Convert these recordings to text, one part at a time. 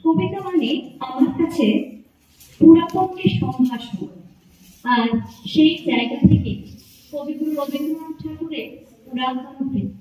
কবিতা মানে আমার কাছে পুরাতনের সম্ভাষণ। আর সেই জায়গা থেকে কবিগুরু রবীন্দ্রনাথ ঠাকুরের পুরাতন বৃত্ত।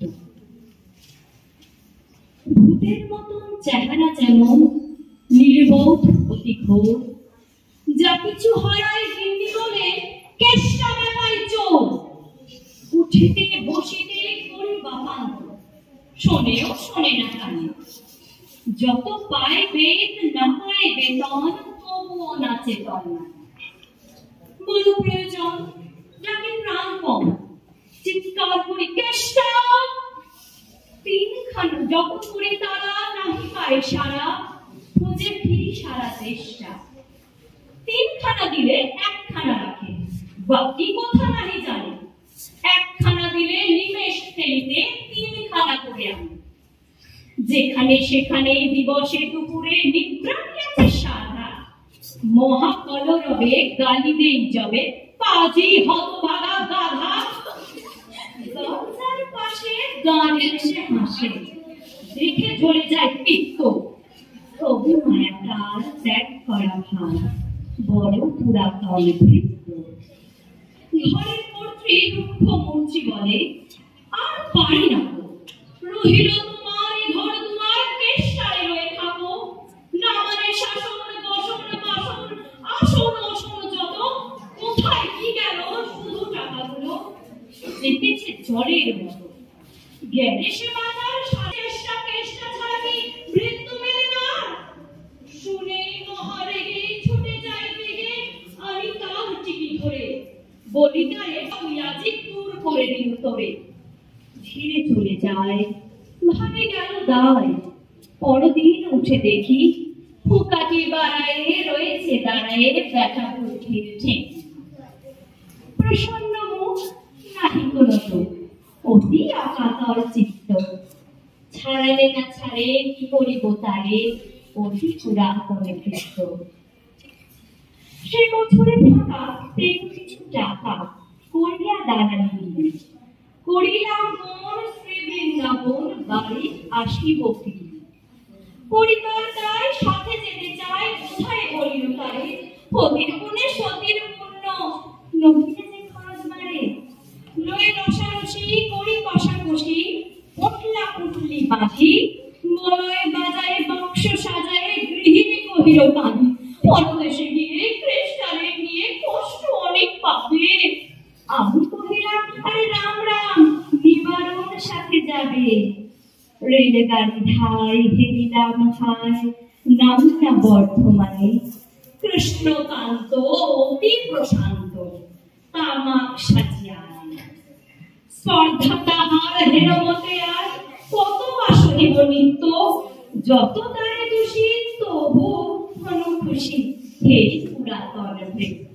ভূতের মতন চেহারা যেমন নির্বোধ অতি ঘোর, যা কিছু হারায় গিন্নি বলে কেষ্টা বেলায় চোর। উঠিতে বসিতে করে বাপান্ত, শোনেও শোনে না কানে। যত পায় বেদ না পায় বেতন, তবুও নাচে তন্না। বলো প্রয়োজন যাকে প্রাণপণ, চিৎকার করি কেষ্টা। তিনখানা যত করে তারা নাহি পায় সারা, খুঁজে ফিরি সারা চেষ্টা। তিনখানা দিলে একখানা রাখে, বাকি কথা নাহি জানে। একখানা দিলে নিমেষ ফেলিতে তিনখানা করে আনে। যেখানে সেখানে দিবসে দুপুরে নিদ্রা গেছে সারা, মহাকলরবে গালি দেই যাবে পাজি হতভাগা গাধা। দরজার পাশে গান এসে হাসে, দেখে জ্বলে যায় পিত্ত। তবু মায়াটার ত্যাগ করা ভার, বড় পুরাতন বৃত্ত। ঘরের কর্ত্রী দুঃখ মূর্ছি বলে, আর পারি না তো, রহিল তোমার ঘর দুয়ার, কেষ্টায় রয়ে থাকো। না মানে শাসন বসন বাসন, আসন অসন যত, কোথায় কি গেল শুধু টাকাগুলো। দেখেছে জলের মতো গেলে সে বাজার, চেষ্টা কেষ্টা ছাড়া কি বৃত্ত মেলে না। শুনে মহারেগে ছুটে যায় বেগে, আমি তার টিকি ধরে বলি তারে আজি দূর করে দিল তোরে। ধীরে চলে যায় ভাবে গেল দায়, পরদিন উঠে দেখি ফুকাটি বাড়ায় রয়েছে দাঁড়ায় ব্যথা উঠির ঠিক। প্রসন্ন মুখ নাহি কোনো চোখ, অতি আকাতর চিত্ত। ছাড়ালে না ছাড়ে কি করিব তারে, অতি পুরাতন বৃত্ত। সে বছরে ফাঁকা পেল কিছু টাকা, করিয়া দাঁড়ানি করিলাম মন শ্রী বৃন্দাবন, বাড়ি আসিব ফিরি। পরিবার তাই সাথে যেতে চায়, কোথায় বলিল তারে, পতির গুণে সতীর পুণ্য নহিলে যে খরচ বাড়ে। লয়ে রসারসি করি কষাকষি, পটলা পুটলি বাঁধি, মলয় বাজায় বাক্স সাজায়, গৃহিণী কহিল কাঁদি। পরদেশে গিয়ে কৃষ্ণারে নিয়ে কষ্ট অনেক পাবে। আমি কহিলাম আরে রাম রাম, নিবারণ সাথে যাবে। রেলগাড়ি ধাই হেরিলাম হায়, নাম না বর্ধমানে। কৃষ্ণকান্ত অতি প্রশান্ত, তামাক সাজিয়া স্পর্ধা তাহার হেরমতে। আর কত বাসনিব নিত্য, যত তারে দোষী তবু ঘন খুশি, হে পুরাতন বৃত্ত।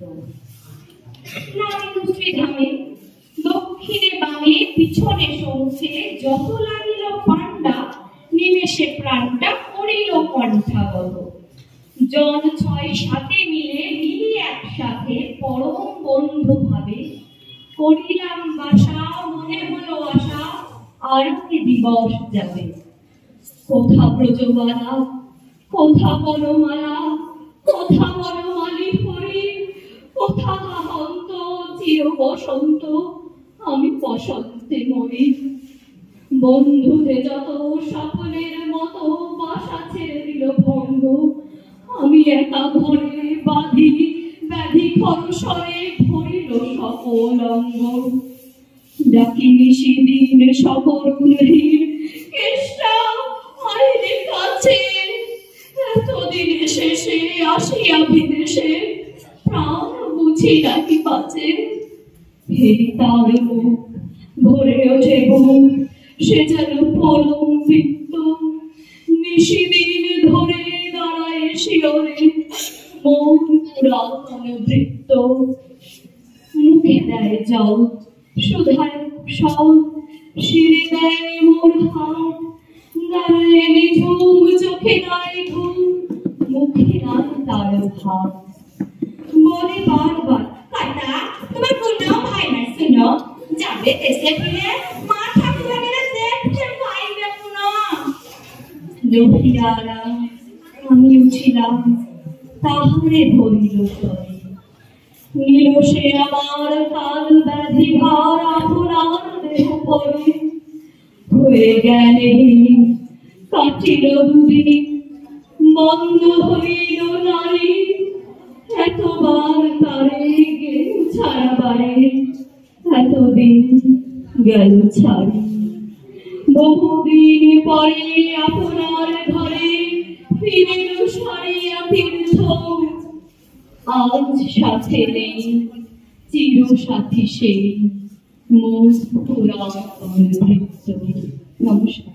ধামে দক্ষিণে বামে পিছনে সৌঁছে, যত লাগিল পাণ্ডা নিমেষে প্রাণটা করিল কণ্ঠাগত। জন ৬-৭ মিলি একসাথে পরম বন্ধু ভাবে, করিলাম বাসা মনে হলো আশা, আর কি দিবস যাবে। কোথা ব্রজবালা, কোথা বনমালা, কোথা বনমালী হরি, কোথা হাহন্ত চির বসন্ত, আমি বসন্তে মরি। বন্ধুদের যত সকলের মতো বাসা ছেড়ে দিল ভঙ্গ, আমি একা ঘরে বাঁধি ব্যাধি খরস্বরে ভরিল সকল অঙ্গ। ডাকি নিশি দিন সকরুণহীন, কেষ্টা আইরে কাছে। এতদিনে শেষে আসিয়া বিদেশে, প্রাণ বুঝি ডাকি বাঁচে। ফেরি তার মুখ ভরে ওঠে বুক, সে যেন পলম বৃত্ত। নিশি দিন ধরে দাঁড়ায় শিয়রে, মন পুরাতন বৃত্ত। মুখে দেয় জল সুধায় সব, শিরে দেয় মোর হাত। দাঁড়ায় নিঝুম চোখে নাই ঘুম, মুখে নাই তার ভাত। বলে বারবার কাটা তোমার কোনো ভাই না, শুনো যাবে দেশে ফিরে, মা ঠাকুরানের দেখতে পাইবে না। লোহিয়ারা আমি বসিলাম তাহারে ধরিল স্বরে নিল সে আমার কাল ব্যাধি ভার আপনার দেহ পরে হয়ে গেলে কাটিল দুদিন বন্ধ হইল নারী এতবার তারে গেল ছাড়াবারে এতদিন গেল ছাড়ি বহুদিন পরে আপনার ঘরে ফিরিল সারিয়া তীর্থ আজ সাথে নেই চির সাথী সেই মোর পুরাতন ভৃত্য। নমস্কার।